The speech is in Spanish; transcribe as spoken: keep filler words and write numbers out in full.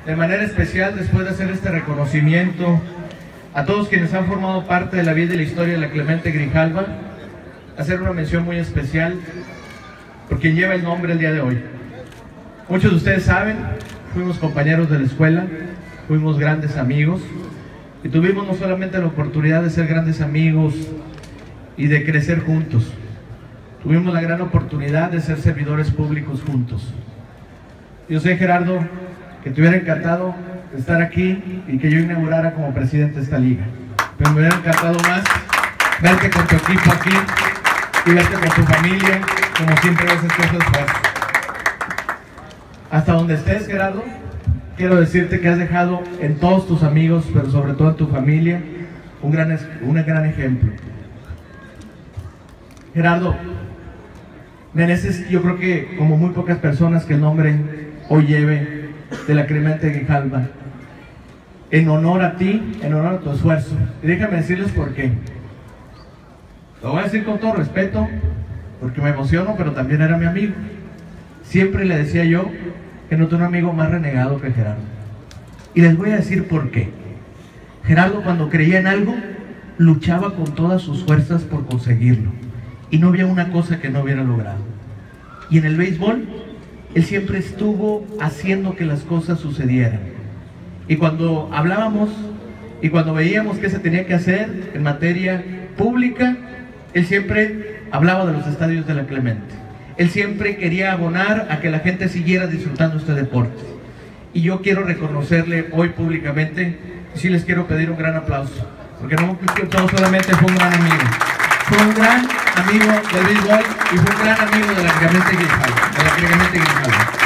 de manera especial, después de hacer este reconocimiento a todos quienes han formado parte de la vida y la historia de la Clemente Grijalva, hacer una mención muy especial por quien lleva el nombre el día de hoy. Muchos de ustedes saben, fuimos compañeros de la escuela, fuimos grandes amigos y tuvimos no solamente la oportunidad de ser grandes amigos y de crecer juntos, tuvimos la gran oportunidad de ser servidores públicos juntos. Yo sé, Gerardo, que te hubiera encantado estar aquí y que yo inaugurara como presidente de esta liga, pero me hubiera encantado más verte con tu equipo aquí y verte con tu familia, como siempre haces tu esfuerzo. Hasta donde estés, Gerardo, quiero decirte que has dejado en todos tus amigos, pero sobre todo en tu familia, un gran, un gran ejemplo. Gerardo, mereces, yo creo que como muy pocas personas, que el nombre hoy lleve de la Clemente Grijalva, en honor a ti, en honor a tu esfuerzo. Y déjame decirles por qué. Lo voy a decir con todo respeto, porque me emociono, pero también era mi amigo. Siempre le decía yo que no tengo un amigo más renegado que Gerardo. Y les voy a decir por qué. Gerardo, cuando creía en algo, luchaba con todas sus fuerzas por conseguirlo. Y no había una cosa que no hubiera logrado. Y en el béisbol, él siempre estuvo haciendo que las cosas sucedieran. Y cuando hablábamos y cuando veíamos qué se tenía que hacer en materia pública, él siempre hablaba de los estadios de la Clemente. Él siempre quería abonar a que la gente siguiera disfrutando este deporte. Y yo quiero reconocerle hoy públicamente, y sí les quiero pedir un gran aplauso, porque no, no solamente fue un gran amigo, fue un gran amigo del béisbol y fue un gran amigo de la Clemente Grijalva, de la Clemente Grijalva.